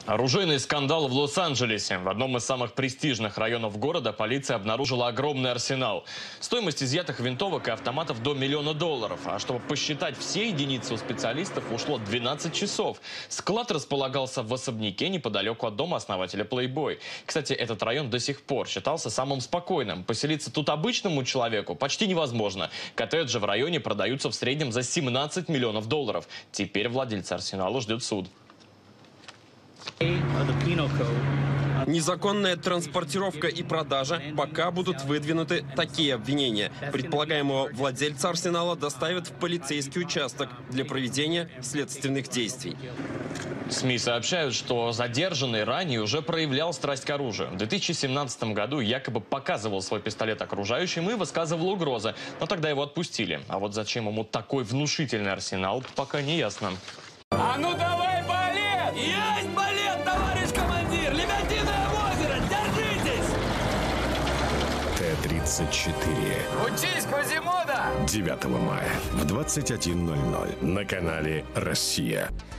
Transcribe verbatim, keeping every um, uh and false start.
Оружейный скандал в Лос-Анджелесе. В одном из самых престижных районов города полиция обнаружила огромный арсенал. Стоимость изъятых винтовок и автоматов до миллиона долларов. А чтобы посчитать все единицы, у специалистов ушло двенадцать часов. Склад располагался в особняке неподалеку от дома основателя Playboy. Кстати, этот район до сих пор считался самым спокойным. Поселиться тут обычному человеку почти невозможно. Коттеджи в районе продаются в среднем за семнадцать миллионов долларов. Теперь владельца арсенала ждет суд. Незаконная транспортировка и продажа. Пока будут выдвинуты такие обвинения. Предполагаемого владельца арсенала доставят в полицейский участок для проведения следственных действий. СМИ сообщают, что задержанный ранее уже проявлял страсть к оружию. В две тысячи семнадцатом году якобы показывал свой пистолет окружающим и высказывал угрозы. Но тогда его отпустили. А вот зачем ему такой внушительный арсенал, пока не ясно. А ну давай балет! Есть балет, товарищ командир! Лебединое озеро, держитесь! Т тридцать четыре. Учись, Квазимода! девятого мая в двадцать один ноль ноль на канале «Россия».